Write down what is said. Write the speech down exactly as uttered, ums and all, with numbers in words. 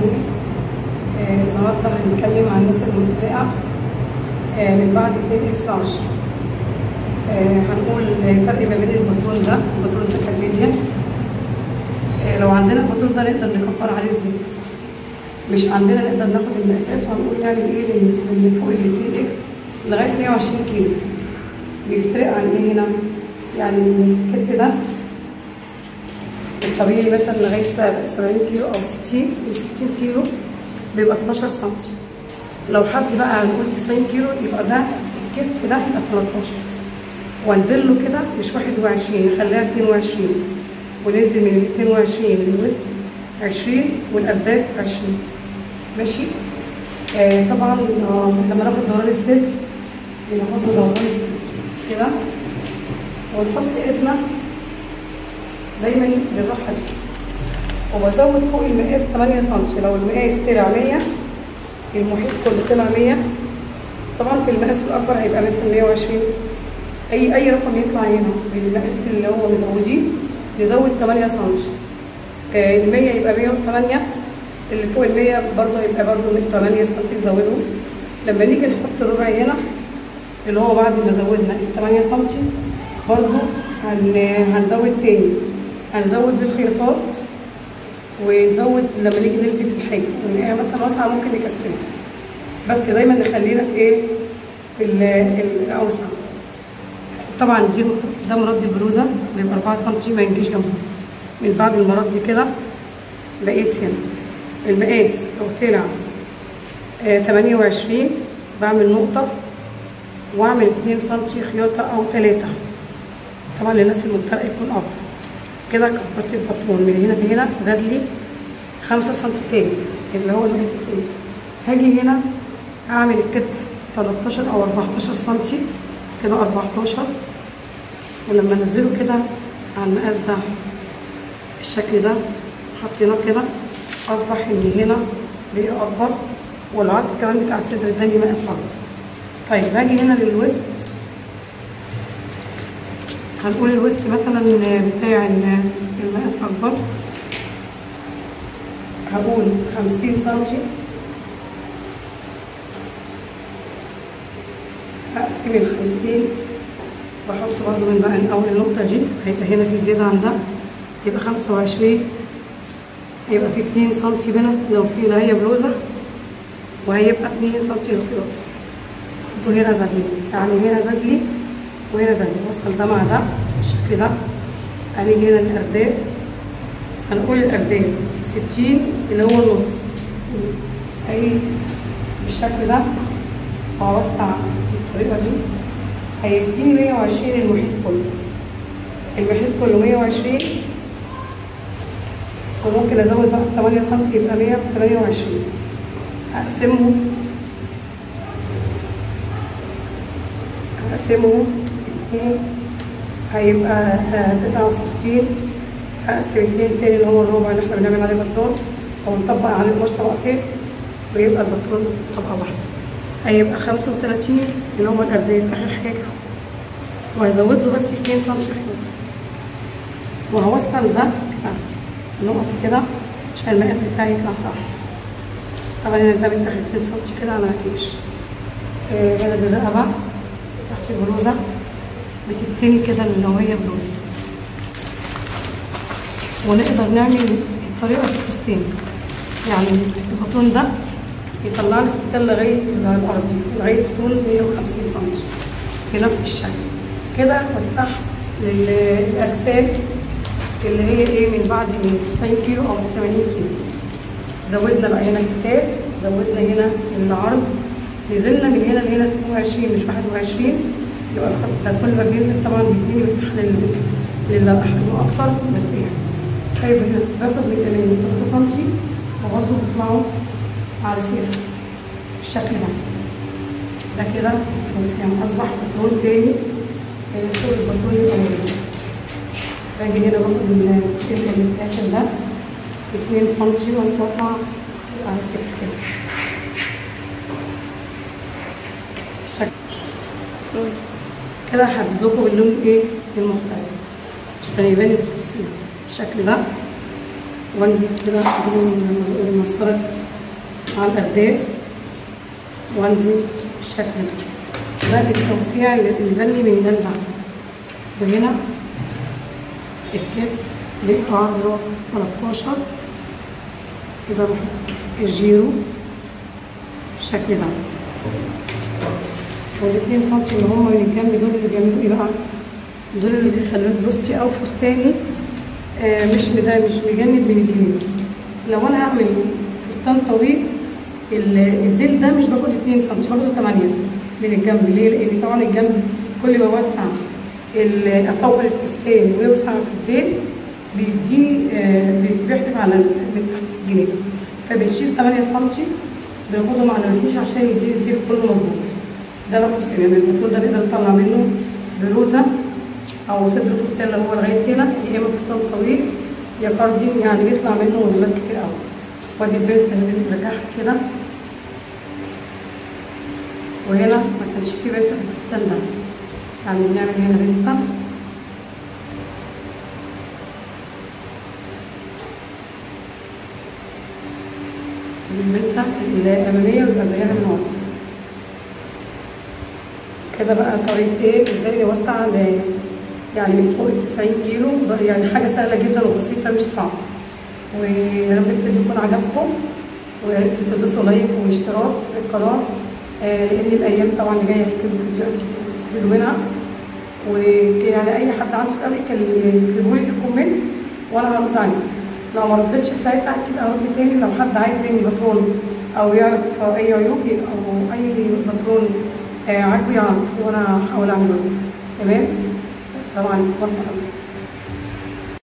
ايه. آه النهارده هنتكلم عن الناس المنتفعه آه من بعد اتنين اكس عشرة. آه هنقول الفرق ما بين الباترون ده والباترون ده كالميديا. آه لو عندنا الباترون ده نقدر نكبر عليه ازاي؟ مش عندنا نقدر ناخد المقاسات وهنقول نعمل ايه اللي فوق ال اتنين اكس لغايه مية وعشرين كيلو. بيفترق عن ايه هنا؟ يعني الكتف ده الطبيعي مثلا لغايه سبعين كيلو او ستين ستين كيلو بيبقى اتناشر سنتي. لو حد بقى هنقول تسعين كيلو يبقى ده الكتف ده يبقى تلتاشر، وانزل له كده مش واحد وعشرين، نخليها اتنين وعشرين، وننزل من ال اتنين وعشرين للوسط عشرين والارداف عشرين. ماشي. آه طبعا آه لما ناخد دوران الصدر بناخد دوران الصدر كده ونحط ايدنا دايما بالراحه دي، وبزود فوق المقاس تمانية سنتي. لو المقاس طلع مية المحيط كله طلع مية، طبعا في المقاس الاكبر هيبقى مثلا مية وعشرين. اي اي رقم يطلع هنا بالمقاس اللي هو مزوديه نزود تمانية سنتي. آه ال مية يبقى مية وتمانية، اللي فوق ال مية برضه هيبقى برضه تمانية سنتي نزوده. لما نيجي نحط الربع هنا اللي هو بعد ما زودنا ال تمانية سنتي برضه هنزود تاني، هنزود الخياطات ونزود لما نيجي نلبس الحاجه ونلاقيها مثلا واسعه ممكن نكسرها، بس دايما نخلينا في ايه؟ في الاوسع. طبعا دي ده مرد البلوزه بيبقى اربعة سنتي ما ينجيش جنبه. من بعد المرد كده بقيس هنا المقاس لو طلع آه تمانية وعشرين بعمل نقطه واعمل اتنين سنتي خياطه او تلاتة. طبعا للناس المبتدئه يكون افضل. كده كبرت الباترون من هنا لهنا زاد لي خمسة سنتي تاني اللي هو المقاس التاني. هاجي هنا اعمل الكتف تلتاشر او اربعتاشر سنتي كده اربعتاشر، ولما انزله كده على المقاس ده بالشكل ده حطيناه كده اصبح ان هنا بقى اكبر، والعرض كمان بتاع الصدر التاني مقاس اكبر. طيب هاجي هنا للوسط، هنقول الوسط مثلا بتاع المقاس اكبر، هقول خمسين سنتي، هقسم الخمسين بحط برضه من بقى من اول النقطه دي هيبقى هنا في زياده عن ده يبقى خمسة وعشرين، هيبقى في اتنين سنتي بنس لو في اللي هي بلوزه، وهيبقى اتنين سنتي للخياطه. وهنا زاد لي، يعني هنا زاد لي وهنا زاد لي، وصل ده مع ده بالشكل ده. هنيجي هنا الارداف، هنقول الارداف ستين اللي هو النص، هقيس بالشكل ده وهوسع بالطريقه دي هيديني مية وعشرين المحيط كله. المحيط كله مية وعشرين، وممكن ازود بقى تمانية سنتي يبقى مية وتمانية وعشرين. هقسمه هقسمه اتنين هيبقى تسعة وستين، هقسم اتنين تاني اللي هو الربع اللي احنا بنعمل عليه باترون او نطبق عليه القماش طبقتين ويبقى الباترون طبقه واحده، هيبقى خمسة وتلاتين اللي هو الارداف اخر حاجه، وهزود له بس اتنين سنتي خياطه، وهوصل ده نقط كده عشان المقاس بتاعي يطلع صح. طبعا هنا ده بيتاخد اتنين سنتي كده على مفيش. آه هنا دي الرقبه تحت البلوزه بتتني كده اللي هي بلوزه، ونقدر نعمل الطريقه في الفستان. يعني الباترون ده يطلع لي فستان لغايه الارض لغايه طول مية وخمسين سنتي بنفس الشكل. كده وسعت للاجسام اللي هي ايه من بعد من تسعين كيلو او تمانين كيلو. زودنا بقى هنا الكتاف، زودنا هنا العرض، نزلنا من هنا لهنا اتنين وعشرين مش واحد وعشرين، يبقى الخط ده كل ما بينزل طبعا بيديني مساحه للاحجام اكتر مرتاح. طيب هنا باخد من الامام تلاتة سنتي وبرده بيطلعوا على صفر بالشكل ده. ده كده يعني اصبح باترون تاني فوق الباترون الاولاني. باجي هنا باخد السلك اللي في الاخر ده اتنين سنتي واطلع على صفر كده بالشكل كده. هحدد لكم اللون ايه المختلف عشان يبان التفصيل بالشكل ده، وانزل كده بالمسطره على الارداف وانزل بالشكل ده. ده التوسيع اللي بني من ده لده. وهنا الكتف ليه عرض تلتاشر كده، بحط الجيرو بالشكل ده. والاتنين سنتي اللي هما من الجنب دول اللي بيعملوا ايه بقى؟ دول اللي بيخلوه بلوستي او فستاني آه مش ده مش مجند من الجنب. لو انا هعمل فستان طويل الديل ده مش باخد اتنين سنتي، باخده تمانية من الجنب. ليه؟ لان طبعا الجنب كل ما اوسع اطول الفستان ويوسع في الديل بيديني آه بيحدف على من تحت في الجناب، فبنشيل تمانية سنتي بناخدهم على الريش عشان يدي الديل كله مظبوط. ده لو فستان يعني المفروض ده نقدر نطلع منه بلوزه او صدر فستان اللي هو لغايه هنا، يا اما فستان طويل يا كاردين، يعني بيطلع منه موديلات كتير قوي. وادي البيرس اللي بنرجعها كده، وهنا ما كانش فيه بيرسه في الفستان ده، يعني بنعمل هنا بيرسه دي البيرسه الاماميه ويبقى زيها من ورا كده. بقى طريقه ايه ازاي نوسع يعني من فوق ال تسعين كيلو، يعني حاجه سهله جدا وبسيطه مش صعبه. ويا رب الفيديو يكون عجبكم، ويا ريت تدوسوا لايك واشتراك في القناه آه لان الايام طبعا اللي جايه هتكون فيديوهات كتير تستفيدوا منها. ويعني اي حد عنده سؤال يكتبوا لي في الكومنت وانا هرد عليه. لو ما ردتش ساعتها اكيد ارد تاني. لو حد عايز مني باترون او يعرف اي عيوب او اي باترون آه عاجبه يعرف وانا هحاول اعمله. تمام. السلام عليكم ورحمه الله.